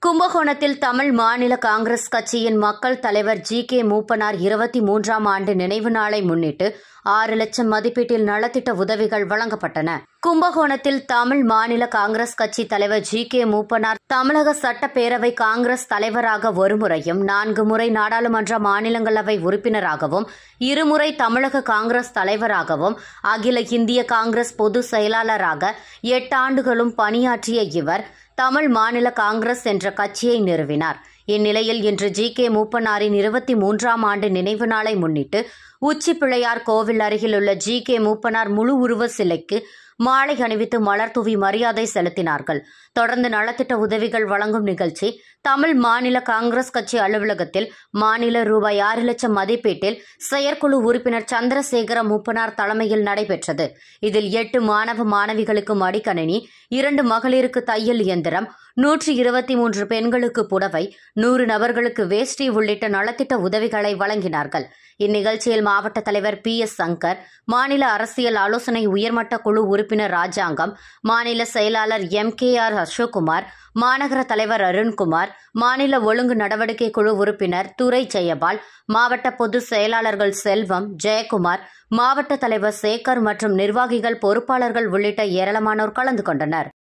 கும்பகோணத்தில் தமிழ் மாநில காங்கிரஸ் கட்சியின் மக்கள் தலைவர் ஜி.கே. மூப்பனார் 23ஆம் ஆண்டு நினைவு நாளை முன்னிட்டு 6 லட்சம் மதிப்பீட்டில் நலத்திட்ட உதவிகள் வழங்கப்பட்டன. கும்பகோணத்தில் தமிழ் மாநில காங்கிரஸ் கட்சி தலைவர் ஜி.கே. மூப்பனார் தமிழக சட்டப்பேரவை காங்கிரஸ் தலைவராக ஒருமுறையும் 4 முறை நாடாளுமன்ற மாநிலங்களவை உறுப்பினராகவும் 2 முறை தமிழக காங்கிரஸ் தலைவராகவும் அகில இந்திய காங்கிரஸ் பொதுச் செயலாளராக 8 ஆண்டுகளும் பணியாற்றிய இவர் தமிழ் மாநில காங்கிரஸ் என்ற கட்சியை நிறுவினார். இந்நிலையில் இன்று ஜி.கே. மூப்பனாரின் 23ஆம் ஆண்டு நினைவு நாளை முன்னிட்டு உச்சிப்பிள்ளையார் கோவில் அருகிலுள்ள ஜி.கே. மூப்பனார் முழு உருவ சிலைக்கு மாலை அணிவித்து மலர் தூவி மரியாதை செலுத்தினார்கள். தொடர்ந்து நலத்திட்ட உதவிகள் வழங்கும் நிகழ்ச்சி தமிழ் மாநில காங்கிரஸ் கட்சி அலுவலகத்தில் மாநில ரூபாய் 6 லட்சம் மதிப்பீட்டில் செயற்குழு உறுப்பினர் சந்திரசேகர மூப்பனார் தலைமையில் நடைபெற்றது. இதில் 8 மாணவ மாணவிகளுக்கு மடிக்கணினி, 2 மகளிருக்கு தையல் இயந்திரம், 123 பெண்களுக்கு புடவை, 100 நபர்களுக்கு வேஷ்டி உள்ளிட்ட நலத்திட்ட உதவிகளை வழங்கினார்கள். இந்நிகழ்ச்சியில் மாவட்ட தலைவர் பி.எஸ். சங்கர், மாநில அரசியல் ஆலோசனை உயர்மட்ட குழு உறுப்பினர் ராஜாங்கம், மாநில செயலாளர் எம்.கே.ஆர். அசோக்குமார், மாநகர தலைவர் அருண்குமார், மாநில ஒழுங்கு நடவடிக்கை குழு உறுப்பினர் துரை ஜெயபால், மாவட்ட பொதுச் செயலாளர்கள் செல்வம், ஜெயக்குமார், மாவட்ட தலைவர் சேகர் மற்றும் நிர்வாகிகள், பொறுப்பாளர்கள் உள்ளிட்ட ஏராளமானோர் கலந்து கொண்டனர்.